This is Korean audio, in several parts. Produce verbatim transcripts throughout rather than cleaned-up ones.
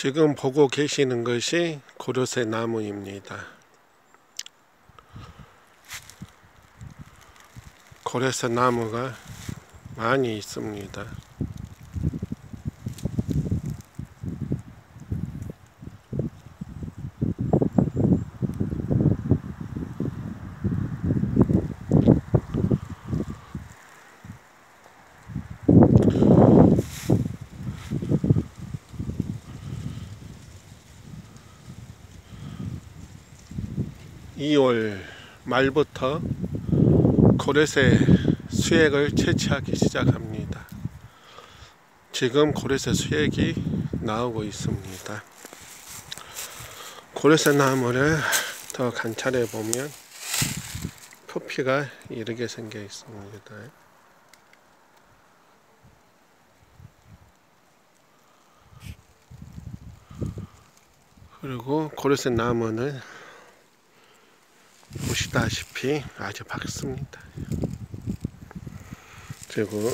지금 보고 계시는 것이 고로쇠 나무입니다. 고로쇠 나무가 많이 있습니다. 이월 말부터 고로쇠 수액을 채취하기 시작합니다. 지금 고로쇠 수액이 나오고 있습니다. 고로쇠 나무를 더 관찰해 보면 표피가 이렇게 생겨 있습니다. 그리고 고로쇠 나무는 보시다시피 아주 밝습니다. 그리고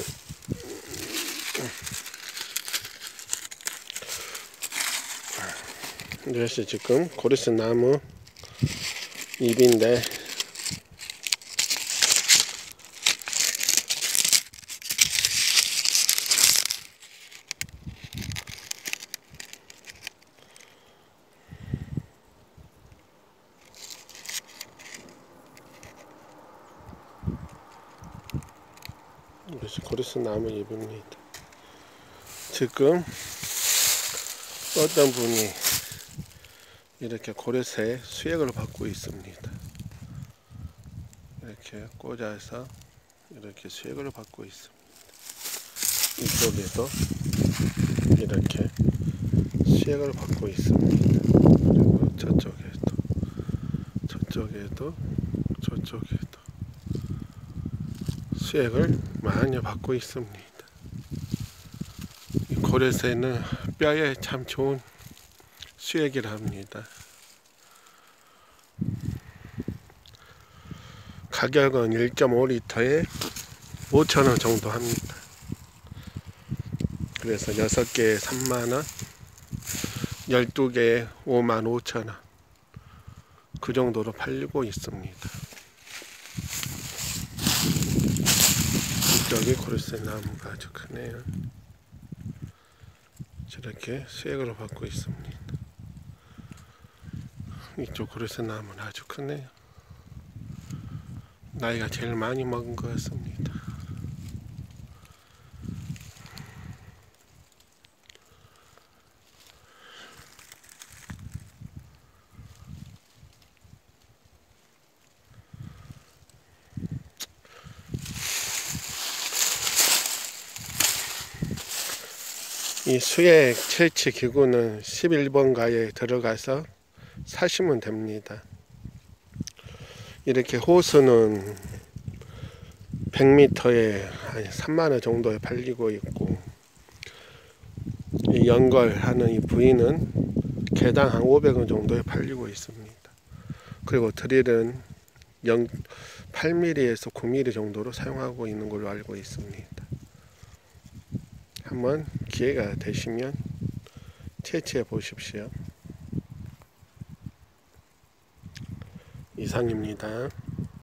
이것이 지금 고로쇠 나무 잎인데 이것이 고로쇠 나무 잎입니다. 지금 어떤 분이 이렇게 고로쇠 수액을 받고 있습니다. 이렇게 꽂아서 이렇게 수액을 받고 있습니다. 이쪽에도 이렇게 수액을 받고 있습니다. 그리고 저쪽에도 저쪽에도 저쪽에도 수액을 많이 받고 있습니다. 이 고로쇠는 뼈에 참 좋은 수액이라 합니다. 가격은 일 점 오 리터에 오천 원 정도 합니다. 그래서 여섯 개에 삼만 원, 열두 개에 오만 오천 원 그 정도로 팔리고 있습니다. 이쪽이 고로쇠 나무가 아주 크네요. 저렇게 수액으로 받고 있습니다. 이쪽 고로쇠 나무는 아주 크네요. 나이가 제일 많이 먹은 것 같습니다. 이 수액 채취 기구는 십일 번가에 들어가서 사시면 됩니다. 이렇게 호스는 백 미터에 한 삼만 원 정도에 팔리고 있고, 이 연결하는 이 부위는 개당 한 오백 원 정도에 팔리고 있습니다. 그리고 드릴은 팔 밀리미터에서 구 밀리미터 정도로 사용하고 있는 걸로 알고 있습니다. 한번 기회가 되시면 채취해 보십시오. 이상입니다.